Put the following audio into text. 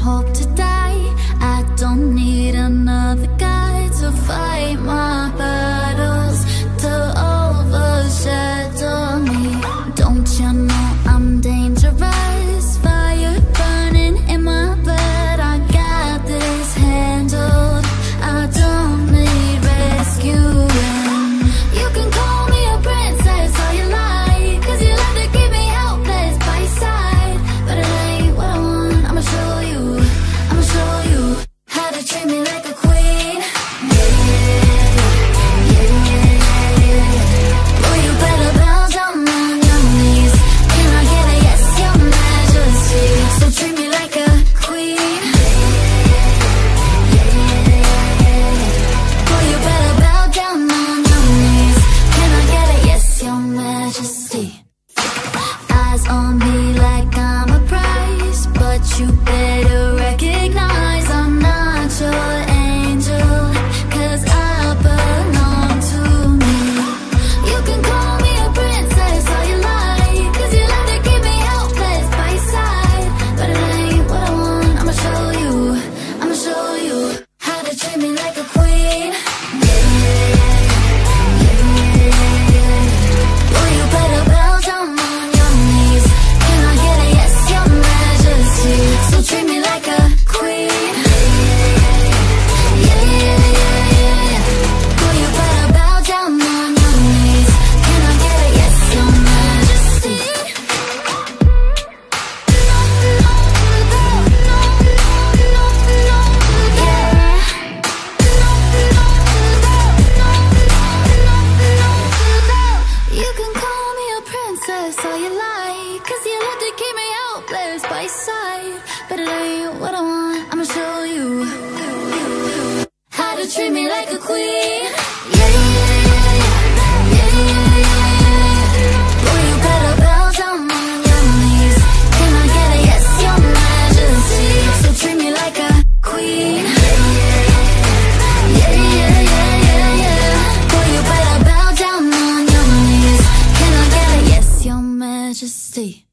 hope to die. I don't need another guy to fight my battles, to overshadow me. Don't you know I'm dangerous? Fire burning in my blood. I got this handled. I don't need rescuing. You can call me a princess all you like, 'cause you love to keep me helpless by your side. But it ain't what I want. I'ma show you how to treat me like a queen. Oh, you better bow down on your knees. Can I get a yes, your majesty? So treat me like a queen. Oh, you better bow down on your knees. Can I get a yes, your majesty? Eyes on me like I'm a prize, but you better recognize I'm not your angel, 'cause I belong to me. You can call me a princess all you like, 'cause you love to keep me helpless by your side. But it ain't what I want. I'ma show you how to treat me like a queen. Oh, you better bow down on your knees. Can I get a yes, your majesty? So treat me like a queen. Oh, you better bow down on your knees. Can I get a yes, your majesty? You can call me a princess all you like, 'cause you love to keep me helpless by your side. But it ain't what I want. I'ma show you how to treat me like a queen. Oh, you better bow down on your knees. Can I get a yes, your majesty? So treat me like a queen. Oh, you better bow down on your knees. Can I get a yes, your majesty?